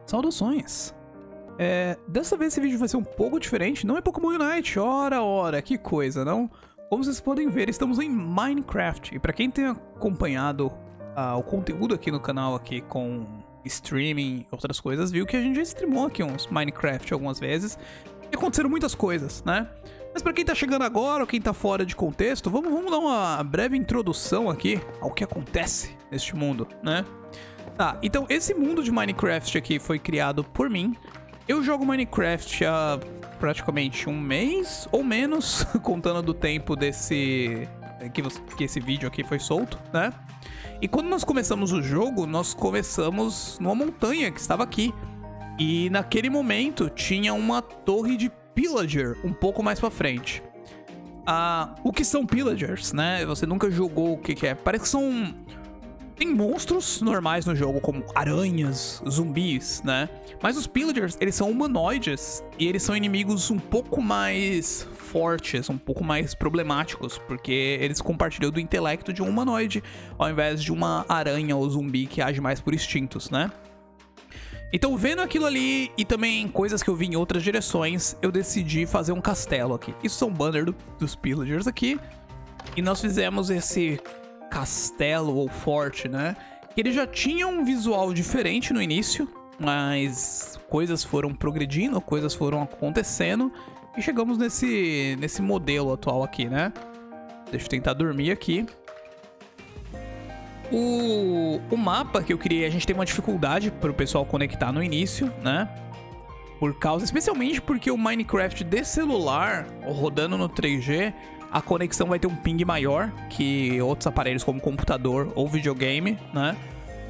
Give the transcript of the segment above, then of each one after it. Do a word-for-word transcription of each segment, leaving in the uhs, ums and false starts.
Saudações! É, dessa vez esse vídeo vai ser um pouco diferente, não é Pokémon Unite, ora ora, que coisa, não? Como vocês podem ver, estamos em Minecraft, e pra quem tem acompanhado uh, o conteúdo aqui no canal, aqui com streaming e outras coisas, viu que a gente já streamou aqui uns Minecraft algumas vezes, e aconteceram muitas coisas, né? Mas pra quem tá chegando agora, ou quem tá fora de contexto, vamos, vamos dar uma breve introdução aqui ao que acontece neste mundo, né? Tá, então esse mundo de Minecraft aqui foi criado por mim. Eu jogo Minecraft há praticamente um mês ou menos, contando do tempo desse que, você, que esse vídeo aqui foi solto, né? E quando nós começamos o jogo, nós começamos numa montanha que estava aqui. E naquele momento tinha uma torre de pillager um pouco mais pra frente. Ah, o que são pillagers, né? Você nunca jogou o que, que é. Parece que são... Tem monstros normais no jogo, como aranhas, zumbis, né? Mas os pillagers, eles são humanoides e eles são inimigos um pouco mais fortes, um pouco mais problemáticos, porque eles compartilham do intelecto de um humanoide, ao invés de uma aranha ou zumbi que age mais por instintos, né? Então, vendo aquilo ali e também coisas que eu vi em outras direções, eu decidi fazer um castelo aqui. Isso são banner do, dos pillagers aqui. E nós fizemos esse castelo ou forte, né? Ele já tinha um visual diferente no início, mas coisas foram progredindo, coisas foram acontecendo e chegamos nesse, nesse modelo atual aqui, né? Deixa eu tentar dormir aqui. O, o mapa que eu criei, a gente tem uma dificuldade para o pessoal conectar no início, né? Por causa, especialmente porque o Minecraft de celular, rodando no três G, a conexão vai ter um ping maior que outros aparelhos como computador ou videogame, né?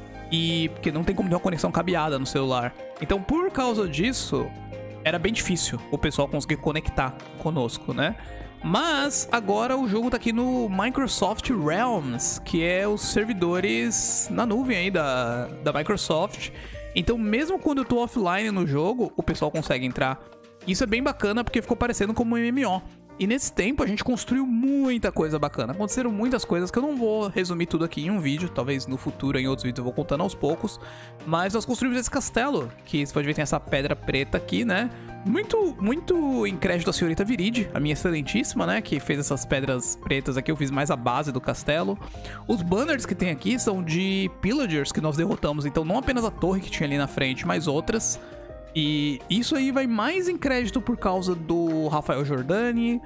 E porque não tem como ter uma conexão cabeada no celular. Então, por causa disso, era bem difícil o pessoal conseguir conectar conosco, né? Mas agora o jogo tá aqui no Microsoft Realms, que é os servidores na nuvem aí da, da Microsoft. Então, mesmo quando eu tô offline no jogo, o pessoal consegue entrar. Isso é bem bacana porque ficou parecendo como um M M O. E nesse tempo a gente construiu muita coisa bacana. Aconteceram muitas coisas que eu não vou resumir tudo aqui em um vídeo. Talvez no futuro, em outros vídeos, eu vou contando aos poucos. Mas nós construímos esse castelo, que você pode ver tem essa pedra preta aqui, né? Muito, muito em crédito à senhorita Viride, a minha excelentíssima, né? Que fez essas pedras pretas aqui. Eu fiz mais a base do castelo. Os banners que tem aqui são de pillagers que nós derrotamos. Então não apenas a torre que tinha ali na frente, mas outras. E isso aí vai mais em crédito por causa do Rafael Giordani,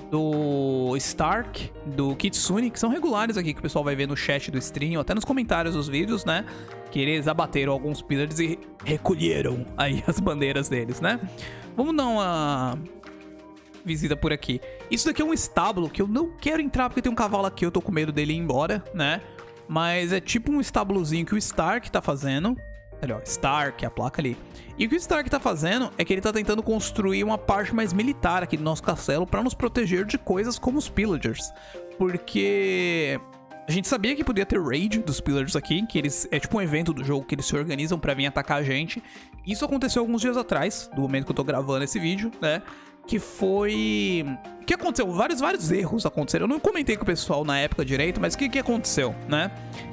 do Stark, do Kitsune, que são regulares aqui que o pessoal vai ver no chat do stream, ou até nos comentários dos vídeos, né? Que eles abateram alguns pillars e recolheram aí as bandeiras deles, né? Vamos dar uma visita por aqui. Isso daqui é um estábulo que eu não quero entrar porque tem um cavalo aqui, eu tô com medo dele ir embora, né? Mas é tipo um estábulozinho que o Stark tá fazendo. Ali, ó, Stark, a placa ali. E o que o Stark tá fazendo é que ele tá tentando construir uma parte mais militar aqui do nosso castelo pra nos proteger de coisas como os pillagers. Porque a gente sabia que podia ter raid dos pillagers aqui, que eles é tipo um evento do jogo que eles se organizam pra vir atacar a gente. Isso aconteceu alguns dias atrás, do momento que eu tô gravando esse vídeo, né? Que foi... O que aconteceu? Vários, vários erros aconteceram. Eu não comentei com o pessoal na época direito, mas o que, que aconteceu, né?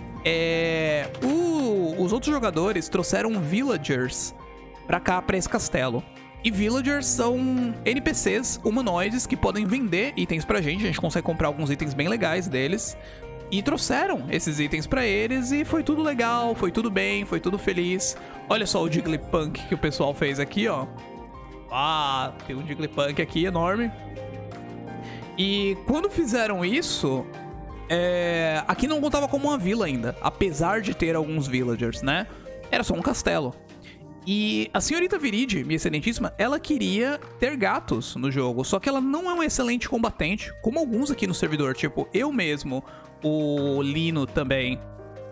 É... O... Os outros jogadores trouxeram villagers pra cá, pra esse castelo. E villagers são N P Cs humanoides que podem vender itens pra gente. A gente consegue comprar alguns itens bem legais deles. E trouxeram esses itens pra eles e foi tudo legal, foi tudo bem, foi tudo feliz. Olha só o Jigglypunk que o pessoal fez aqui, ó. Ah, tem um Jigglypunk aqui enorme. E quando fizeram isso... É... Aqui não contava como uma vila ainda, apesar de ter alguns villagers, né? Era só um castelo. E a senhorita Viride, minha excelentíssima, ela queria ter gatos no jogo, só que ela não é um excelente combatente, como alguns aqui no servidor, tipo eu mesmo, o Lino também.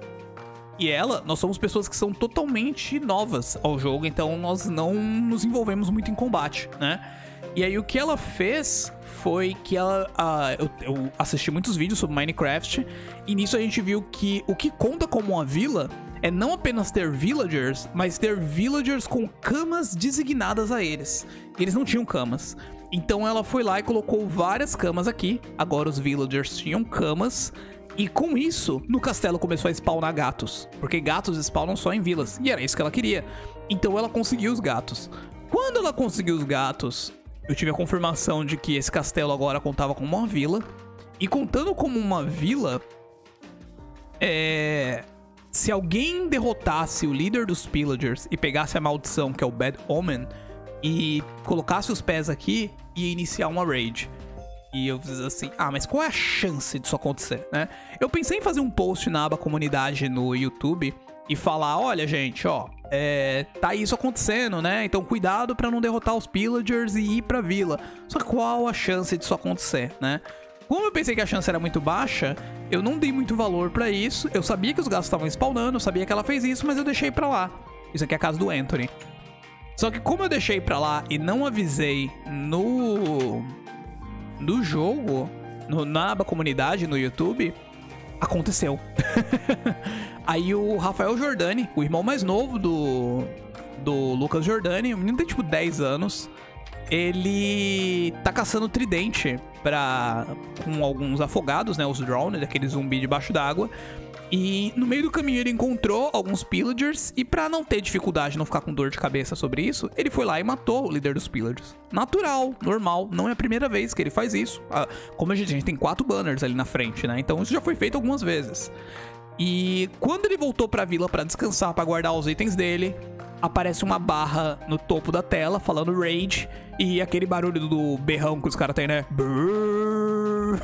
E ela, nós somos pessoas que são totalmente novas ao jogo, então nós não nos envolvemos muito em combate, né? E aí o que ela fez foi que ela... Uh, eu, eu assisti muitos vídeos sobre Minecraft e nisso a gente viu que o que conta como uma vila é não apenas ter villagers, mas ter villagers com camas designadas a eles. Eles não tinham camas. Então ela foi lá e colocou várias camas aqui. Agora os villagers tinham camas. E com isso, no castelo começou a spawnar gatos. Porque gatos spawnam só em vilas. E era isso que ela queria. Então ela conseguiu os gatos. Quando ela conseguiu os gatos, eu tive a confirmação de que esse castelo agora contava como uma vila. E contando como uma vila, é... se alguém derrotasse o líder dos Pillagers e pegasse a maldição, que é o Bad Omen, e colocasse os pés aqui, ia iniciar uma raid. E eu fiz assim, ah, mas qual é a chance disso acontecer, né? Eu pensei em fazer um post na aba comunidade no YouTube e falar, olha, gente, ó, é, tá isso acontecendo, né? Então cuidado pra não derrotar os Pillagers e ir pra vila. Só que qual a chance disso acontecer, né? Como eu pensei que a chance era muito baixa, eu não dei muito valor pra isso. Eu sabia que os gatos estavam spawnando, eu sabia que ela fez isso, mas eu deixei pra lá. Isso aqui é a casa do Anthony. Só que como eu deixei pra lá e não avisei no... no jogo, no, na aba comunidade, no YouTube, aconteceu. Aí o Rafael Jordani, o irmão mais novo do, do Lucas Jordani, o menino tem tipo dez anos, ele tá caçando tridente pra, com alguns afogados, né, os drones, aquele zumbi debaixo d'água. E no meio do caminho ele encontrou alguns Pillagers. E pra não ter dificuldade, não ficar com dor de cabeça sobre isso, ele foi lá e matou o líder dos Pillagers. Natural, normal, não é a primeira vez que ele faz isso. ah, Como a gente, a gente tem quatro banners ali na frente, né? Então isso já foi feito algumas vezes. E quando ele voltou pra vila pra descansar, pra guardar os itens dele, aparece uma barra no topo da tela falando raid. E aquele barulho do berrão que os caras têm, né? Brrr.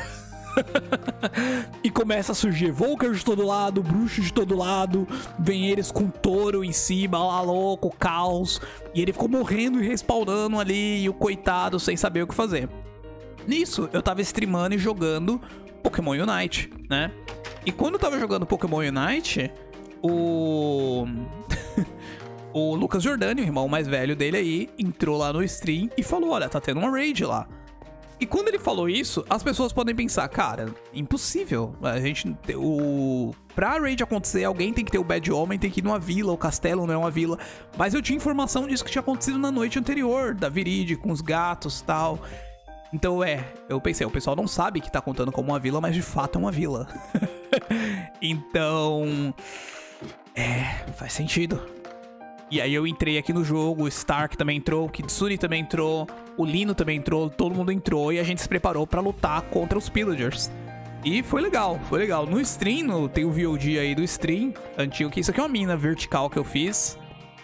E começa a surgir Volker de todo lado, bruxo de todo lado. Vem eles com touro em cima, lá louco, caos. E ele ficou morrendo e respawnando ali. E o coitado sem saber o que fazer. Nisso, eu tava streamando e jogando Pokémon Unite, né? E quando eu tava jogando Pokémon Unite, o... o Lucas Jordani, o irmão mais velho dele aí, entrou lá no stream e falou, olha, tá tendo uma raid lá. E quando ele falou isso, as pessoas podem pensar, cara, impossível. A gente, o... Pra raid acontecer, alguém tem que ter o Bad Omen, tem que ir numa vila, o castelo não é uma vila. Mas eu tinha informação disso que tinha acontecido na noite anterior, da Viride, com os gatos e tal. Então, é, eu pensei, o pessoal não sabe que tá contando como uma vila, mas de fato é uma vila. Então, é, faz sentido. E aí eu entrei aqui no jogo, o Stark também entrou, o Kitsune também entrou, o Lino também entrou, todo mundo entrou e a gente se preparou pra lutar contra os Pillagers. E foi legal, foi legal. No stream, no, tem o V O D aí do stream antigo, que isso aqui é uma mina vertical que eu fiz.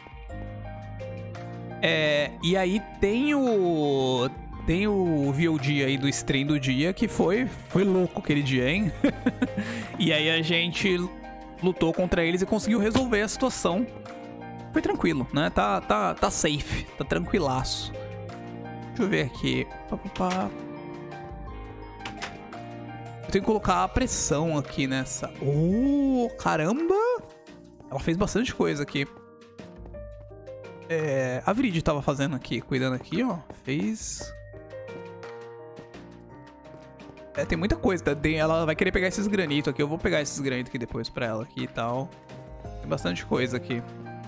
É, e aí tem o... Tem o V O D aí do stream do dia, que foi, foi louco aquele dia, hein? E aí a gente lutou contra eles e conseguiu resolver a situação. Foi tranquilo, né? Tá, tá, tá safe, tá tranquilaço. Deixa eu ver aqui. Pá, pá, pá. Eu tenho que colocar a pressão aqui nessa. Oh, caramba! Ela fez bastante coisa aqui. É, a Viride tava fazendo aqui, cuidando aqui, ó. Fez... É, tem muita coisa. Tem, ela vai querer pegar esses granitos aqui. Eu vou pegar esses granitos aqui depois pra ela aqui e tal. Tem bastante coisa aqui.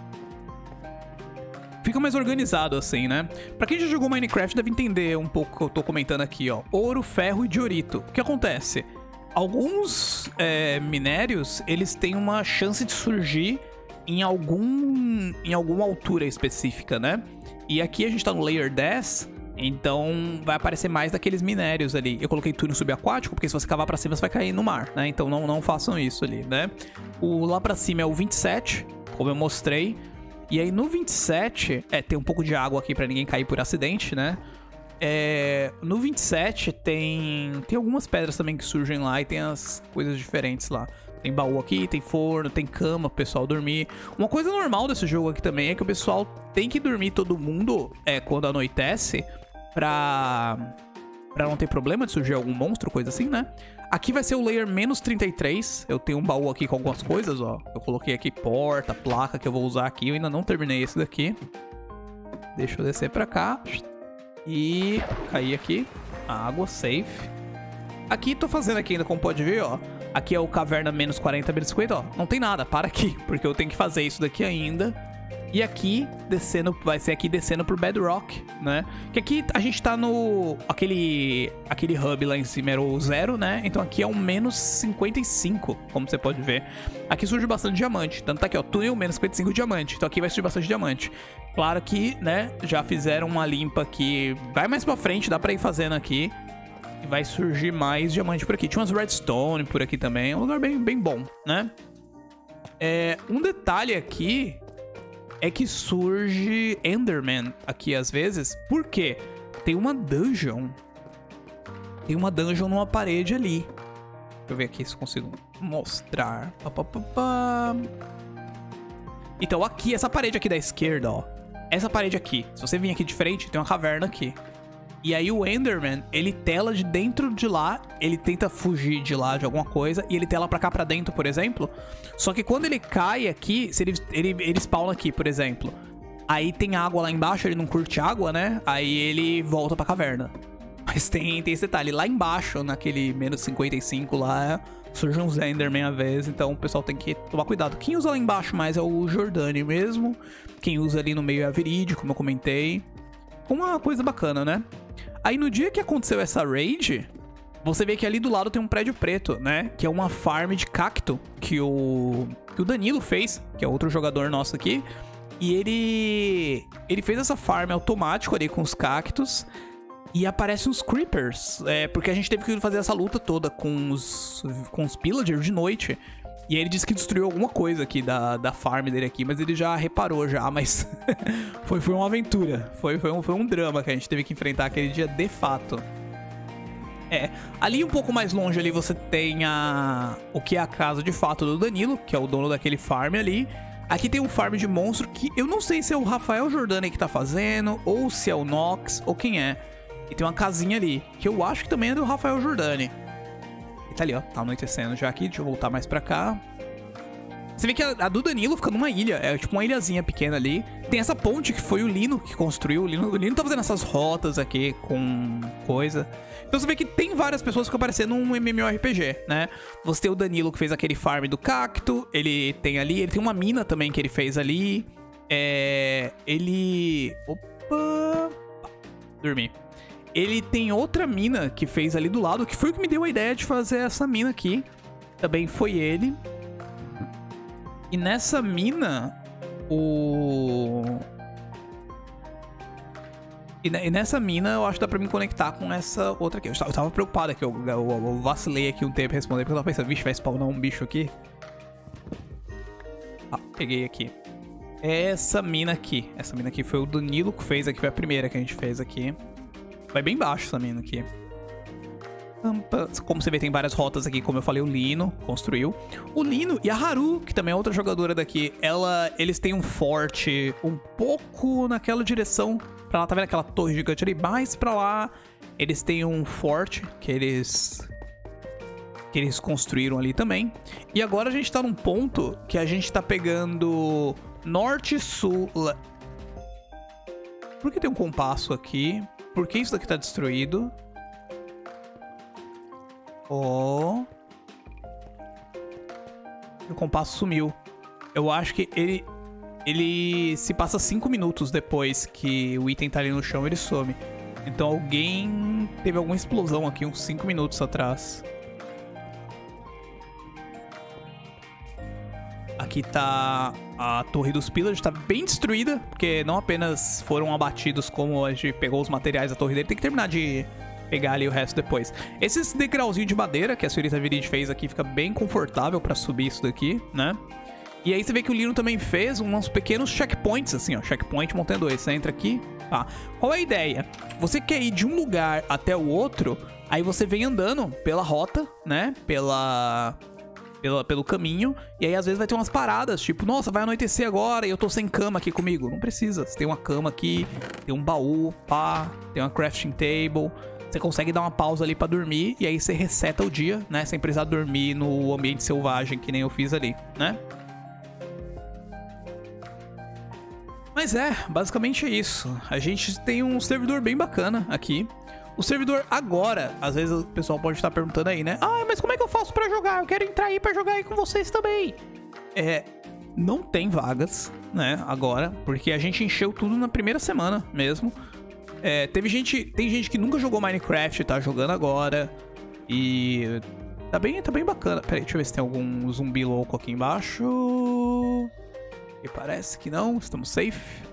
Fica mais organizado assim, né? Pra quem já jogou Minecraft deve entender um pouco o que eu tô comentando aqui, ó. Ouro, ferro e diorito. O que acontece? Alguns é, minérios, eles têm uma chance de surgir em algum em alguma altura específica, né? E aqui a gente tá no Layer dez, então vai aparecer mais daqueles minérios ali. Eu coloquei túnel subaquático, porque se você cavar pra cima você vai cair no mar, né? Então não, não façam isso ali, né? O lá pra cima é o vinte e sete, como eu mostrei. E aí no vinte e sete, é, tem um pouco de água aqui pra ninguém cair por acidente, né? É, no vinte e sete tem, tem algumas pedras também que surgem lá e tem as coisas diferentes lá. Tem baú aqui, tem forno, tem cama pro pessoal dormir. Uma coisa normal desse jogo aqui também é que o pessoal tem que dormir todo mundo é, quando anoitece pra, pra não ter problema de surgir algum monstro, coisa assim, né? Aqui vai ser o layer menos trinta e três. Eu tenho um baú aqui com algumas coisas, ó. Eu coloquei aqui porta, placa que eu vou usar aqui. Eu ainda não terminei esse daqui. Deixa eu descer pra cá. E cair aqui. Água, safe. Aqui, tô fazendo aqui ainda, como pode ver, ó. Aqui é o caverna menos quarenta, menos cinquenta, ó. Não tem nada, para aqui. Porque eu tenho que fazer isso daqui ainda. E aqui, descendo, vai ser aqui descendo pro Bedrock, né? Que aqui a gente tá no... Aquele, aquele hub lá em cima era o zero, né? Então aqui é um menos cinquenta e cinco, como você pode ver. Aqui surge bastante diamante. Tanto tá aqui, ó, túnel menos cinquenta e cinco diamante. Então aqui vai surgir bastante diamante. Claro que, né, já fizeram uma limpa aqui. Vai mais pra frente, dá pra ir fazendo aqui. E vai surgir mais diamante por aqui. Tinha umas redstone por aqui também. É um lugar bem, bem bom, né? É, um detalhe aqui... é que surge Enderman aqui às vezes. Por quê? Tem uma dungeon. Tem uma dungeon numa parede ali. Deixa eu ver aqui se consigo mostrar. Pá, pá, pá, pá. Então aqui, essa parede aqui da esquerda, ó. Essa parede aqui. Se você vir aqui de frente, tem uma caverna aqui. E aí o Enderman, ele tela de dentro de lá, ele tenta fugir de lá de alguma coisa, e ele tela pra cá pra dentro, por exemplo. Só que quando ele cai aqui, se ele, ele, ele spawna aqui, por exemplo, aí tem água lá embaixo, ele não curte água, né? Aí ele volta pra caverna. Mas tem, tem esse detalhe, lá embaixo, naquele menos cinquenta e cinco lá, surge uns Enderman à vez, então o pessoal tem que tomar cuidado. Quem usa lá embaixo mais é o Jordani mesmo, quem usa ali no meio é a Viride, como eu comentei. Uma coisa bacana, né? Aí no dia que aconteceu essa raid, você vê que ali do lado tem um prédio preto, né? Que é uma farm de cacto que o, que o Danilo fez, que é outro jogador nosso aqui. E ele, ele fez essa farm automático ali com os cactos. E aparecem uns creepers, é, porque a gente teve que fazer essa luta toda com os, com os pillagers de noite. E aí ele disse que destruiu alguma coisa aqui da, da farm dele aqui, mas ele já reparou já, mas foi, foi uma aventura, foi, foi, um, foi um drama que a gente teve que enfrentar aquele dia de fato. É, ali um pouco mais longe ali você tem a, o que é a casa de fato do Danilo, que é o dono daquele farm ali. Aqui tem um farm de monstro que eu não sei se é o Rafael Jordani que tá fazendo, ou se é o Nox, ou quem é. E tem uma casinha ali, que eu acho que também é do Rafael Jordani. E tá ali, ó, tá anoitecendo já aqui, deixa eu voltar mais pra cá. Você vê que a, a do Danilo fica numa ilha, é tipo uma ilhazinha pequena ali. Tem essa ponte que foi o Lino que construiu, o Lino, o Lino tá fazendo essas rotas aqui com coisa. Então você vê que tem várias pessoas que ficam parecendo um MMORPG, né? Você tem o Danilo que fez aquele farm do cacto, ele tem ali, ele tem uma mina também que ele fez ali. É... Ele... Opa... Dormi. Ele tem outra mina que fez ali do lado, que foi o que me deu a ideia de fazer essa mina aqui. Também foi ele. E nessa mina, o... E, e nessa mina, eu acho que dá pra me conectar com essa outra aqui. Eu tava, eu tava preocupado aqui, eu, eu, eu vacilei aqui um tempo responder, porque eu tava pensando, vixe, vai spawnar um bicho aqui. Ah, peguei aqui. Essa mina aqui. Essa mina aqui foi o Danilo que fez aqui, foi a primeira que a gente fez aqui. Vai bem baixo essa mina aqui. Como você vê, tem várias rotas aqui, como eu falei, o Lino construiu. O Lino e a Haru, que também é outra jogadora daqui, ela, eles têm um forte um pouco naquela direção. Pra lá, tá vendo aquela torre gigante ali? Mais pra lá, eles têm um forte que eles... que eles construíram ali também. E agora a gente tá num ponto que a gente tá pegando norte, sul... Por que tem um compasso aqui? Por que isso daqui tá destruído? Ó. Oh. O compasso sumiu. Eu acho que ele... Ele se passa cinco minutos depois que o item tá ali no chão, ele some. Então alguém teve alguma explosão aqui uns cinco minutos atrás. Aqui tá a torre dos pillagers, tá bem destruída, porque não apenas foram abatidos como a gente pegou os materiais da torre dele, tem que terminar de pegar ali o resto depois. Esse degrauzinho de madeira que a senhorita Viride fez aqui fica bem confortável pra subir isso daqui, né? E aí você vê que o Lino também fez uns pequenos checkpoints, assim, ó, checkpoint montanha dois. Você entra aqui, tá? Qual é a ideia? Você quer ir de um lugar até o outro, aí você vem andando pela rota, né? Pela... Pela, pelo caminho, e aí às vezes vai ter umas paradas, tipo, nossa, vai anoitecer agora e eu tô sem cama aqui comigo. Não precisa, você tem uma cama aqui, tem um baú, pá, tem uma crafting table, você consegue dar uma pausa ali pra dormir, e aí você reseta o dia, né, sem precisar dormir no ambiente selvagem, que nem eu fiz ali, né? Mas é, basicamente é isso. A gente tem um servidor bem bacana aqui. O servidor agora, às vezes o pessoal pode estar perguntando aí, né? Ah, mas como é que eu faço pra jogar? Eu quero entrar aí pra jogar aí com vocês também. É, não tem vagas, né, agora, porque a gente encheu tudo na primeira semana mesmo. É, teve gente, tem gente que nunca jogou Minecraft, tá jogando agora. E tá bem, tá bem bacana. Peraí, deixa eu ver se tem algum zumbi louco aqui embaixo. E parece que não, estamos safe.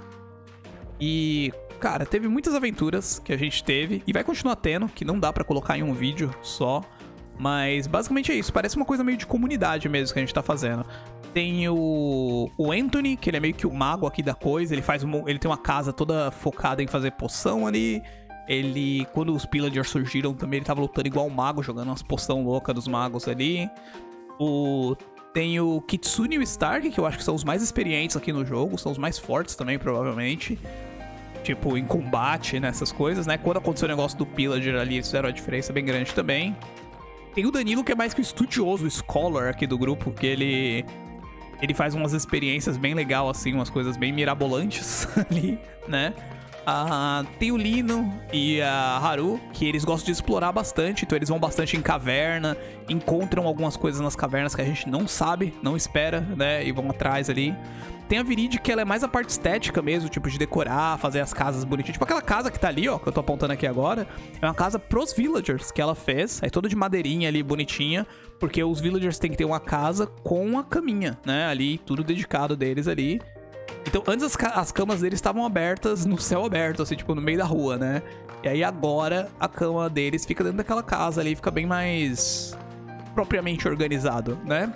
E, cara, teve muitas aventuras que a gente teve e vai continuar tendo, que não dá pra colocar em um vídeo só. Mas basicamente é isso, parece uma coisa meio de comunidade mesmo que a gente tá fazendo. Tem o, o Anthony, que ele é meio que o mago aqui da coisa, ele faz uma, ele tem uma casa toda focada em fazer poção ali. Ele, quando os Pillagers surgiram também, ele tava lutando igual um mago, jogando umas poção louca dos magos ali. O, tem o Kitsune e o Stark, que eu acho que são os mais experientes aqui no jogo, são os mais fortes também, provavelmente. Tipo, em combate, nessas coisas, né? Quando aconteceu o negócio do Pillager ali, eles fizeram a diferença bem grande também. Tem o Danilo, que é mais que o estudioso, o scholar aqui do grupo, que ele... Ele faz umas experiências bem legais, assim, umas coisas bem mirabolantes ali, né? Ah, tem o Lino e a Haru, que eles gostam de explorar bastante, então eles vão bastante em caverna, encontram algumas coisas nas cavernas que a gente não sabe, não espera, né? E vão atrás ali. Tem a Viride, que ela é mais a parte estética mesmo, tipo de decorar, fazer as casas bonitinhas. Tipo aquela casa que tá ali, ó, que eu tô apontando aqui agora. É uma casa pros villagers que ela fez. É toda de madeirinha ali, bonitinha. Porque os villagers têm que ter uma casa com a caminha, né? Ali, tudo dedicado deles ali. Então, antes as, ca as camas deles estavam abertas no céu aberto, assim, tipo, no meio da rua, né? E aí agora a cama deles fica dentro daquela casa ali, fica bem mais propriamente organizado, né?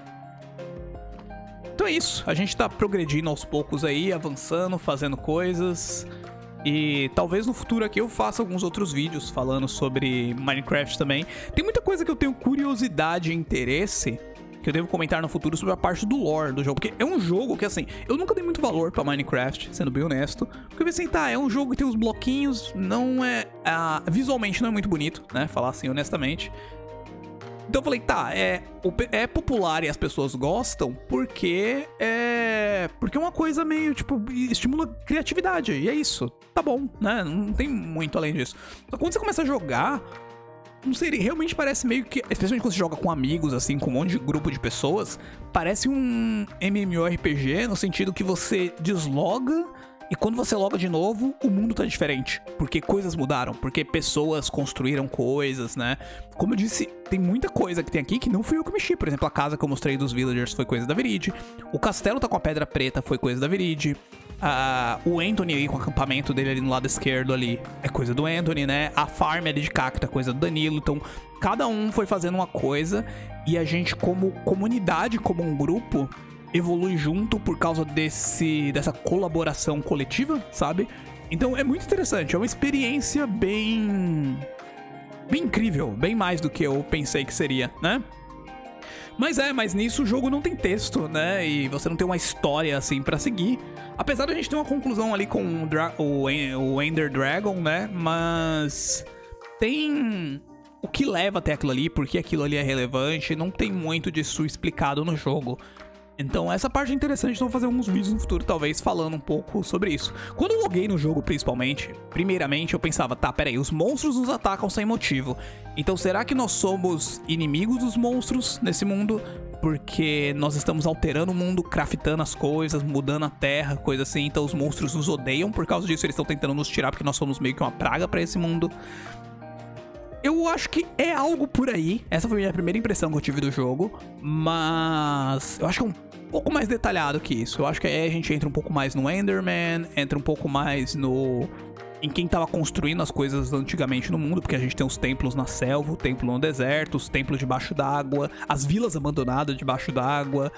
Então é isso, a gente tá progredindo aos poucos aí, avançando, fazendo coisas. E talvez no futuro aqui eu faça alguns outros vídeos falando sobre Minecraft também. Tem muita coisa que eu tenho curiosidade e interesse que eu devo comentar no futuro sobre a parte do lore do jogo. Porque é um jogo que, assim, eu nunca dei muito valor pra Minecraft, sendo bem honesto. Porque eu pensei, tá, é um jogo que tem os bloquinhos, não é... Ah, visualmente não é muito bonito, né? Falar assim, honestamente. Então eu falei, tá, é, é popular e as pessoas gostam porque é... Porque é uma coisa meio, tipo, estimula criatividade. E é isso, tá bom, né? Não tem muito além disso. Só que quando você começa a jogar... Não sei, realmente parece meio que... Especialmente quando você joga com amigos, assim, com um monte de grupo de pessoas. Parece um MMORPG no sentido que você desloga... E quando você loga de novo, o mundo tá diferente. Porque coisas mudaram, porque pessoas construíram coisas, né? Como eu disse, tem muita coisa que tem aqui que não fui eu que mexi. Por exemplo, a casa que eu mostrei dos villagers foi coisa da Viride. O castelo tá com a pedra preta, foi coisa da Viride. Ah, o Anthony aí com o acampamento dele ali no lado esquerdo ali é coisa do Anthony, né? A farm ali de cacto é coisa do Danilo. Então, cada um foi fazendo uma coisa. E a gente, como comunidade, como um grupo... evolui junto por causa desse, dessa colaboração coletiva, sabe? Então é muito interessante, é uma experiência bem... bem incrível, bem mais do que eu pensei que seria, né? Mas é, mas nisso o jogo não tem texto, né? E você não tem uma história assim pra seguir. Apesar de a gente ter uma conclusão ali com o, Dra o, o Ender Dragon, né? Mas tem... o que leva até aquilo ali, porque aquilo ali é relevante, não tem muito disso explicado no jogo. Então essa parte é interessante, então vou fazer alguns vídeos no futuro, talvez, falando um pouco sobre isso. Quando eu loguei no jogo, principalmente, primeiramente eu pensava, tá, peraí, os monstros nos atacam sem motivo. Então será que nós somos inimigos dos monstros nesse mundo? Porque nós estamos alterando o mundo, craftando as coisas, mudando a terra, coisa assim. Então os monstros nos odeiam, por causa disso eles estão tentando nos tirar, porque nós somos meio que uma praga pra esse mundo. Eu acho que é algo por aí. Essa foi a minha primeira impressão que eu tive do jogo. Mas eu acho que é um pouco mais detalhado que isso. Eu acho que aí a gente entra um pouco mais no Enderman, entra um pouco mais no... em quem tava construindo as coisas antigamente no mundo, porque a gente tem os templos na selva, o templo no deserto, os templos debaixo d'água, as vilas abandonadas debaixo d'água,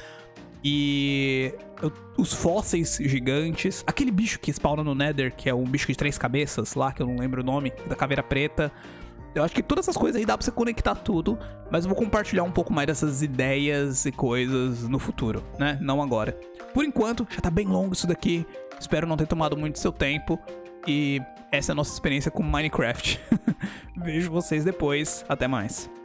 e os fósseis gigantes, aquele bicho que spawna no Nether, que é um bicho de três cabeças lá, que eu não lembro o nome, da caveira preta. Eu acho que todas essas coisas aí dá pra você conectar tudo, mas eu vou compartilhar um pouco mais dessas ideias e coisas no futuro, né? Não agora. Por enquanto, já tá bem longo isso daqui, espero não ter tomado muito seu tempo, e essa é a nossa experiência com Minecraft. Vejo vocês depois, até mais.